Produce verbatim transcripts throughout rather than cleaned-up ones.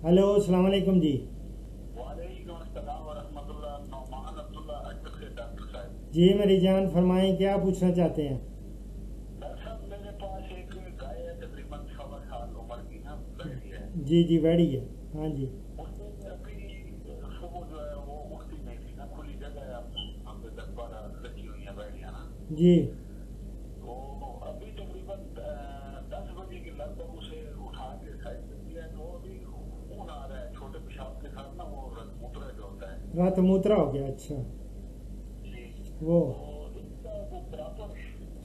Hello, अस्सलाम वालेकुम जी। वालेकुम अस्सलाम वरहमतुल्लाह। नौमान अब्दुल्ला अजमेर से डॉक्टर साहब। जी मेरी जान, फरमाएं क्या पूछना चाहते हैं। डॉक्टर साहब, मेरे पास एक गाय है, तकरीबन सवा साल उम्र की ना, लड़की है। जी जी, बैठी है। हाँ जी। उसने अभी सुबह जो है वो उठती नहीं थी ना, खुली जगह है, हम पे दस बारह रखी हुई है बैठियां ना। जी तो अभी तकरीबन दस बजे के लगभग उसे उठा के साइड पे दिया, तो अभी खून आ रहा है छोटे पेशाब के साथ ना, वो रक्तमूत्र जो होता है। रात मूत्रा हो गया। अच्छा। जी। वो तो इसका वो प्रॉपर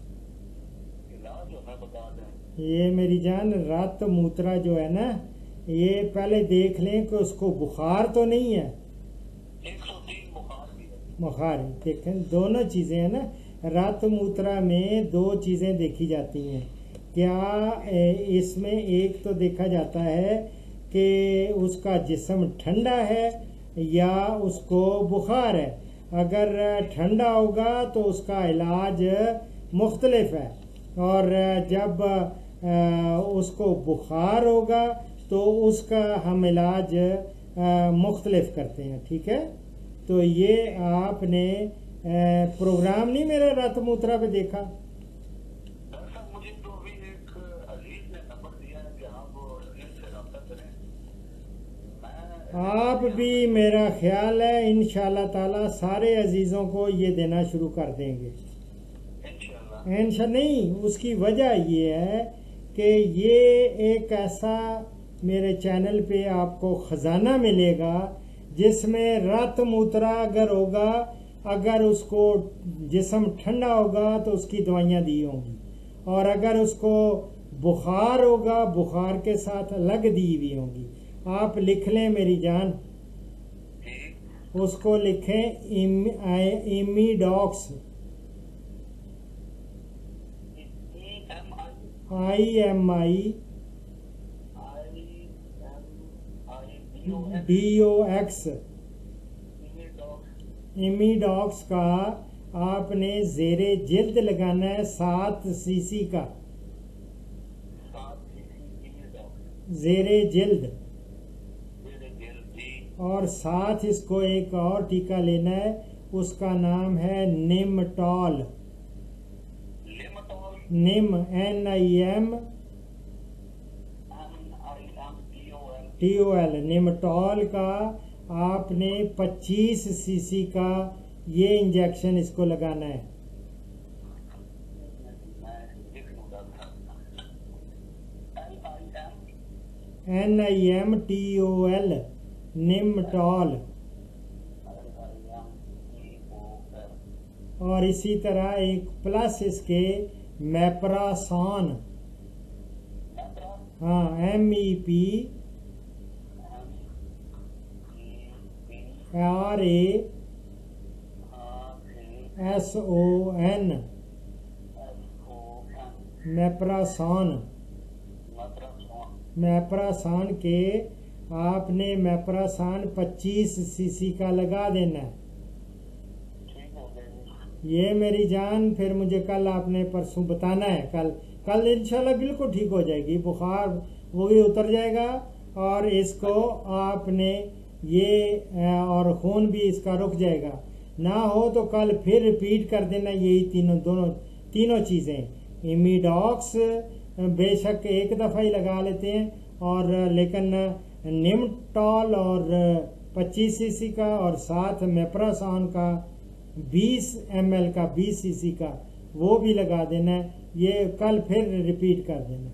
इलाज हमें बता दें। ये मेरी जान, रात मूत्रा जो है ना, ये पहले देख लें कि उसको बुखार तो नहीं है। एक सौ तीन बुखार भी है। बुखार है, देखें दोनों चीज़ें हैं ना। रात मूत्रा में दो चीज़ें देखी जाती हैं। क्या ए, इसमें एक तो देखा जाता है कि उसका जिस्म ठंडा है या उसको बुखार है। अगर ठंडा होगा तो उसका इलाज मुख्तलिफ है, और जब अ, उसको बुखार होगा तो उसका हम इलाज मुख्तलिफ करते हैं। ठीक है। तो ये आपने अ, प्रोग्राम नहीं मेरा रात मूत्रा पे देखा। डॉक्टर साहब, मुझे तो अभी एक अजीज ने नंबर दिया है कि आप इनसे रब्ता करें। मैं आप भी, मेरा ख्याल है इंशाल्लाह ताला सारे अजीज़ों को ये देना शुरू कर देंगे। इंशाल्लाह। इंशा नहीं, उसकी वजह ये है कि ये एक ऐसा मेरे चैनल पे आपको ख़जाना मिलेगा जिसमें रात मूत्रा अगर होगा, अगर उसको जिस्म ठंडा होगा तो उसकी दवाइयाँ दी होंगी, और अगर उसको बुखार होगा बुखार के साथ अलग दी हुई होंगी। आप लिख लें मेरी जान, जी। उसको लिखें इम, Imidox, E M I I M I I M I D O N D O X. Imidox Imidox का आपने जेरे जिल्द लगाना है सात सीसी का, सात सीसी इमीडॉक्स जेरे जिल्द। मेरे दिल जी। और साथ इसको एक और टीका लेना है, उसका नाम है Nimtol. Limtol Nim N I M M I M D O L. T O L, Nimtol का आपने पच्चीस सीसी का ये इंजेक्शन इसको लगाना है। मैं लिख लूँ डॉक्टर साहब। L I M N I M T O L, Nimtol. L I M D O L. और इसी तरह एक प्लस इसके मैप्रासान, मैत्रा हाँ, M E P M E P R A R A S O N, S O N. Meprason. मैत्रा सोन। Meprason के आपने मैप्रासान पच्चीस सीसी का लगा देना है। ठीक हो गई। ये मेरी जान, फिर मुझे कल आपने परसों बताना है। कल कल इंशाल्लाह बिल्कुल ठीक हो जाएगी, बुखार वो भी उतर जाएगा, और इसको आपने ये और खून भी इसका रुक जाएगा। ना हो तो कल फिर रिपीट कर देना यही तीनों दोनों तीनों चीज़ें। इमीडॉक्स बेशक एक दफ़ा ही लगा लेते हैं, और लेकिन निमटॉल और पच्चीस सीसी का, और साथ मेप्रासान का बीस एम एल का, बीस सीसी का, वो भी लगा देना है। ये कल फिर रिपीट कर देना।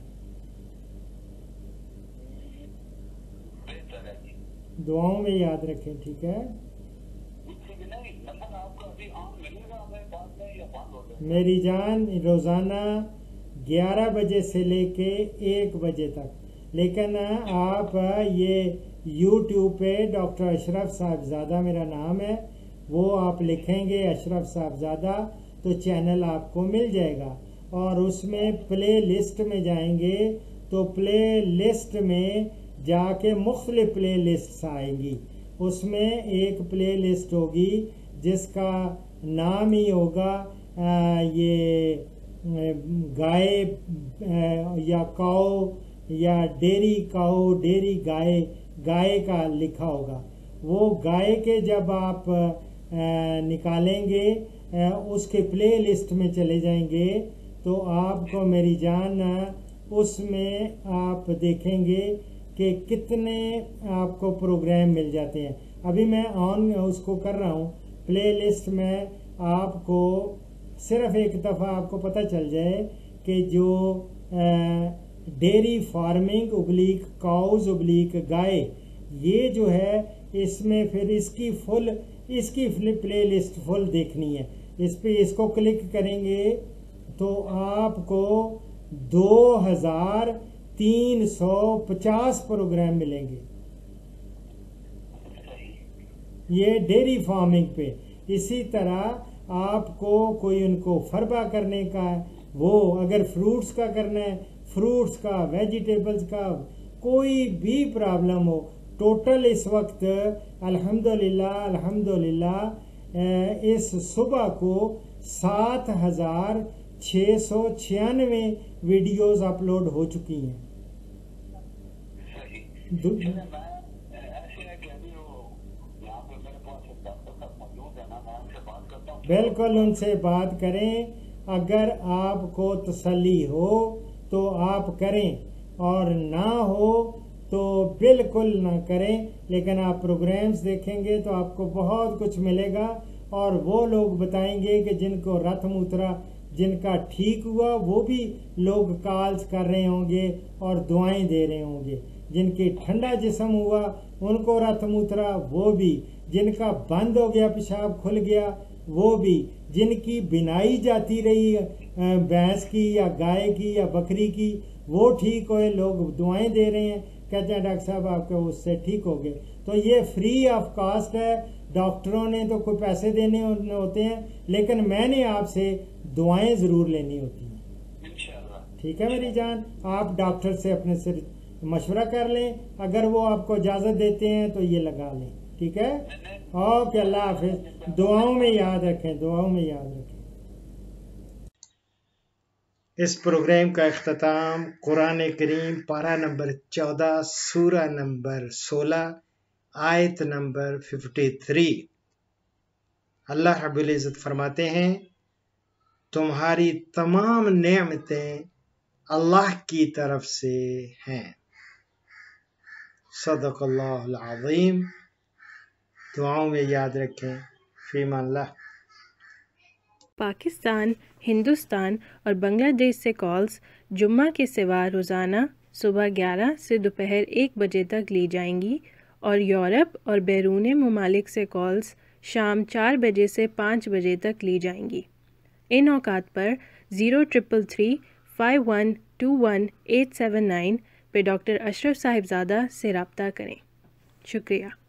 बेहतर है जी। दुआओं में याद रखें। ठीक है। ठीक है। नहीं, नंबर आपका अभी आम मिलेगा हमें बाद में या बंद हो जाएगा? मेरी जान, रोज़ाना ग्यारह बजे से लेके एक बजे तक, लेकिन आप ये यूट्यूब पे डॉक्टर अशरफ साहबजादा मेरा नाम है, वो आप लिखेंगे अशरफ साहबजादा तो चैनल आपको मिल जाएगा, और उसमें प्ले लिस्ट में जाएंगे तो प्ले लिस्ट में जाके मुख्तलिफ प्ले लिस्ट आएंगी। उसमें एक प्ले लिस्ट होगी जिसका नाम ही होगा आ, ये गाय या काऊ या डेयरी काऊ, डेयरी गाय, गाय का लिखा होगा। वो गाय के जब आप आ, निकालेंगे, आ, उसके प्ले लिस्ट में चले जाएंगे तो आपको मेरी जान उसमें आप देखेंगे कि कितने आपको प्रोग्राम मिल जाते हैं। अभी मैं ऑन उसको कर रहा हूँ प्ले लिस्ट में, आपको सिर्फ एक दफ़ा आपको पता चल जाए कि जो डेयरी फार्मिंग उब्लीक काउज उब्लीक गाय, ये जो है इसमें फिर इसकी फुल इसकी प्ले लिस्ट फुल देखनी है। इस पे इसको क्लिक करेंगे तो आपको दो हजार तीन सौ पचास प्रोग्राम मिलेंगे ये डेयरी फार्मिंग पे। इसी तरह आपको कोई उनको फरबा करने का, वो अगर फ्रूट्स का करना है, फ्रूट्स का, वेजिटेबल्स का, कोई भी प्रॉब्लम हो, टोटल इस वक्त अल्हम्दुलिल्लाह अल्हम्दुलिल्लाह इस सुबह को सात हजार छः सौ छियानवे वीडियोज अपलोड हो चुकी हैं। बिल्कुल उनसे बात करें, अगर आपको तसल्ली हो तो आप करें और ना हो तो बिल्कुल ना करें। लेकिन आप प्रोग्राम्स देखेंगे तो आपको बहुत कुछ मिलेगा और वो लोग बताएंगे कि जिनको रथ मूत्रा जिनका ठीक हुआ वो भी लोग कॉल्स कर रहे होंगे और दुआएं दे रहे होंगे। जिनकी ठंडा जिस्म हुआ उनको रथ मूत्रा वो भी, जिनका बंद हो गया पेशाब खुल गया वो भी, जिनकी बिनाई जाती रही भैंस की या गाय की या बकरी की वो ठीक हुए, लोग दुआएं दे रहे हैं, कहते हैं डॉक्टर साहब आपके उससे ठीक हो गए। तो ये फ्री ऑफ कॉस्ट है। डॉक्टरों ने तो कोई पैसे देने होते हैं, लेकिन मैंने आपसे दुआएं जरूर लेनी होती हैं। ठीक है मेरी जान, आप डॉक्टर से अपने से मशवरा कर लें, अगर वो आपको इजाजत देते हैं तो ये लगा लें। ठीक है, ओके, अल्लाह हाफिज। दुआओं में याद रखें, दुआओं में याद रखें। इस प्रोग्राम का इख्तिताम कुरान करीम पारा नंबर चौदह सूरा नंबर सोलह आयत नंबर तिरेपन। अल्लाह रब्बुल इज़्ज़त फरमाते हैं, तुम्हारी तमाम नेमतें अल्लाह की तरफ से हैं। सदक़ल्लाहुल अज़ीम। दुआओं में याद रखें। फ़ीमानिल्लाह। पाकिस्तान, हिंदुस्तान और बांग्लादेश से कॉल्स जुम्मा के सिवा रोज़ाना सुबह ग्यारह से दोपहर एक बजे तक ली जाएंगी और यूरोप और बैरून ममालिक से कॉल्स शाम चार बजे से पाँच बजे तक ली जाएंगी। इन औकात पर zero triple three five one two one eight seven nine पे डॉक्टर अशरफ साहिबजादा से रब्ता करें। शुक्रिया।